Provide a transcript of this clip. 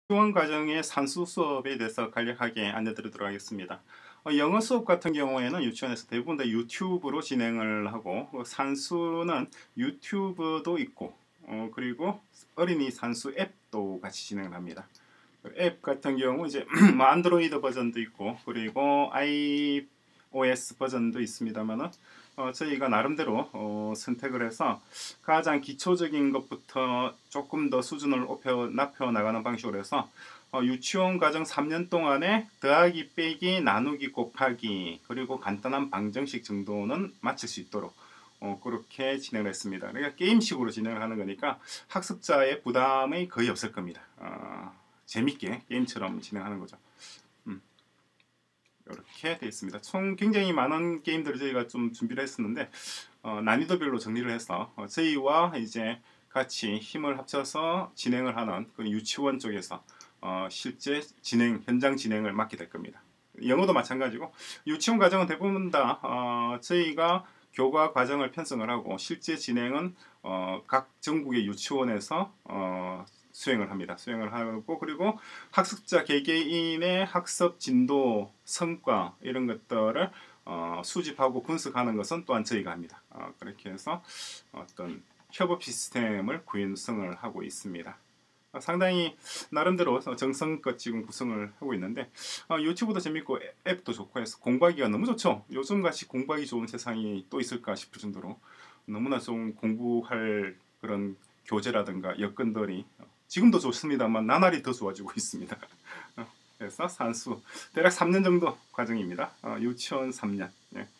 유치원 과정의 산수 수업에 대해서 간략하게 안내드리도록 하겠습니다. 영어 수업 같은 경우에는 유치원에서 대부분 다 유튜브로 진행을 하고 산수는 유튜브도 있고 그리고 어린이 산수 앱도 같이 진행을 합니다. 앱 같은 경우 이제 뭐 안드로이드 버전도 있고 그리고 iOS 버전도 있습니다만은 저희가 나름대로 선택을 해서 가장 기초적인 것부터 조금 더 수준을 높여 나가는 방식으로 해서 유치원 과정 3년 동안에 더하기 빼기 나누기 곱하기 그리고 간단한 방정식 정도는 마칠 수 있도록 그렇게 진행을 했습니다. 그러니까 게임식으로 진행을 하는 거니까 학습자의 부담이 거의 없을 겁니다. 재밌게 게임처럼 진행하는 거죠. 이렇게 되어 있습니다. 총 굉장히 많은 게임들을 저희가 좀 준비를 했었는데 난이도별로 정리를 해서 저희와 이제 같이 힘을 합쳐서 진행을 하는 그 유치원 쪽에서 실제 현장 진행을 맡게 될 겁니다. 영어도 마찬가지고 유치원 과정은 대부분 다 저희가 교과 과정을 편성을 하고 실제 진행은 각 전국의 유치원에서 수행을 합니다. 수행을 하고 그리고 학습자 개개인의 학습 진도, 성과 이런 것들을 수집하고 분석하는 것은 또한 저희가 합니다. 그렇게 해서 어떤 협업 시스템을 구현성을 하고 있습니다. 상당히 나름대로 정성껏 지금 구성을 하고 있는데 유튜브도 재밌고 앱도 좋고 해서 공부하기가 너무 좋죠. 요즘같이 공부하기 좋은 세상이 또 있을까 싶을 정도로 너무나 좀 공부할 그런 교재라든가 여건들이 지금도 좋습니다만 나날이 더 좋아지고 있습니다. 그래서 산수 대략 3년 정도 과정입니다. 유치원 3년.